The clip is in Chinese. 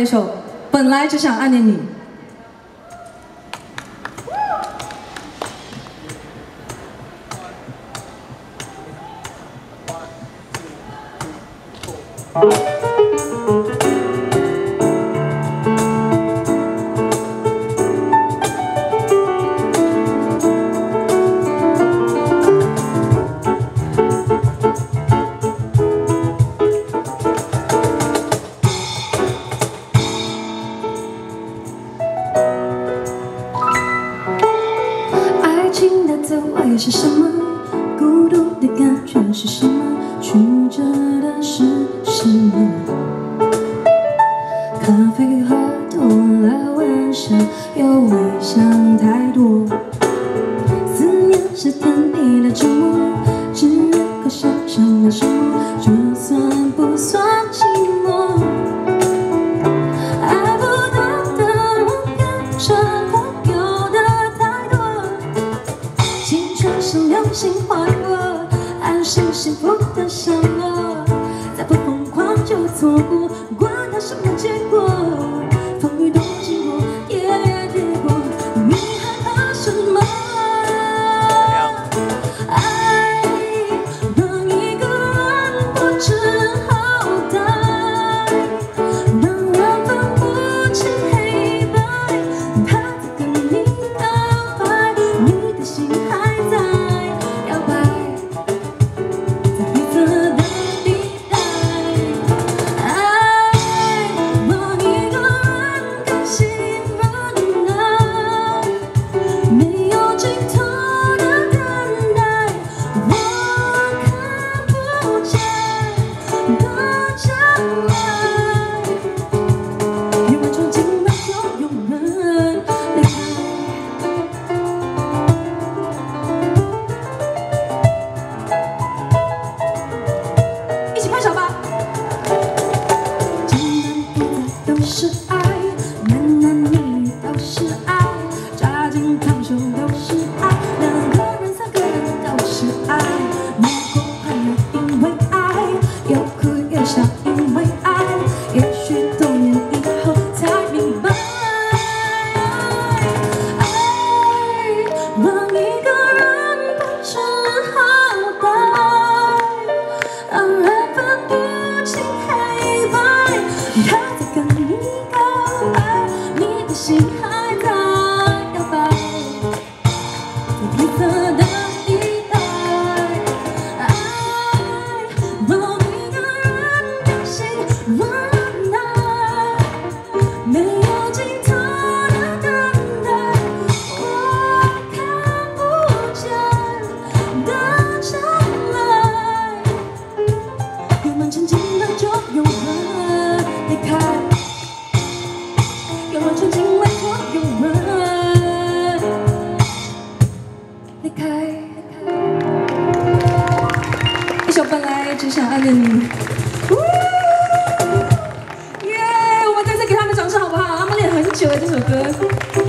这首《本来只想暗恋你》。 爱情的滋味是什么？孤独的感觉是什么？曲折的是什么？咖啡喝多了，晚上又会想太多。思念是天地的沉默，只能够想象了什么？这算不算寂寞？爱不到的我变成朋友的太多，青春是流星划过，暗示幸福的降落，再不疯狂就错过，管它什么结果，风雨都经过，夜也跌过，你害怕什么？爱让一个人不知好歹，让人分不清黑白，他在跟你告白，你的心还在摇摆。 是爱，男男女女都是爱，抓紧放手都是爱，两个人三个人都是爱，如果快乐因为爱，又哭又笑因为爱，也许多年以后才明白，爱让一个人不知好歹，让人分不清黑白。他在跟你。 心还在摇摆，在彼此的依赖，爱让一个人的心温暖，没有尽头的等待，我看不见的将来，永远曾经的就永远离开。 永远曾经为我永远离开。一首本来只想暗恋你，耶！我们再次给他们掌声好不好？他们练很久了这首歌。